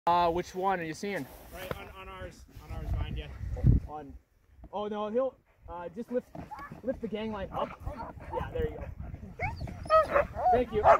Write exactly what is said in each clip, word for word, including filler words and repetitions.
Uh, which one are you seeing? Right on, on ours, on ours behind you. Oh, on. Oh no, he'll uh, just lift lift the gang line up. Yeah, there you go. Thank you.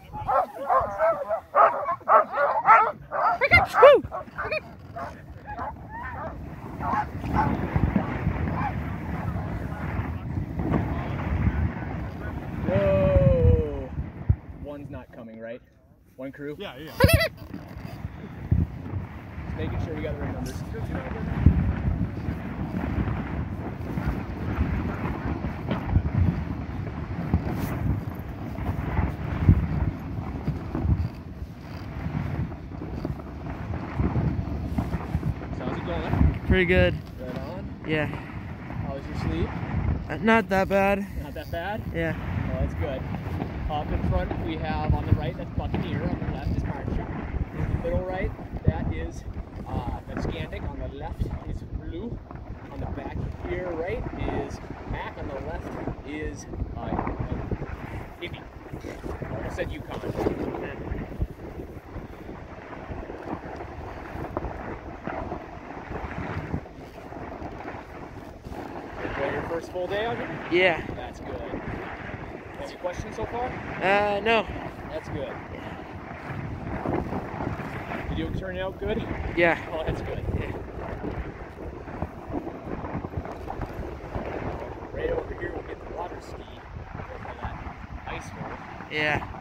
Whoa! One's not coming, right? One crew? Yeah, yeah. Just making sure we got the right numbers. So how's it going? Pretty good. Right on. Yeah. How's your sleep? Uh, Not that bad. Not that bad? Yeah. Oh, that's good. Up in front, we have on the right, that's Buccaneer. On the left is Marshall. Middle right, that is uh, that's Scandic. On the left is Blue. On the back here, right, is Mac. On the left is uh, Hippie. I said Yukon. Enjoy your first full day out here? Yeah. That's good. Any questions so far? Uh, no. That's good. Video turning out good? Yeah. Oh, that's good. Yeah. Right over here, we'll get the water ski over that ice hole. Yeah.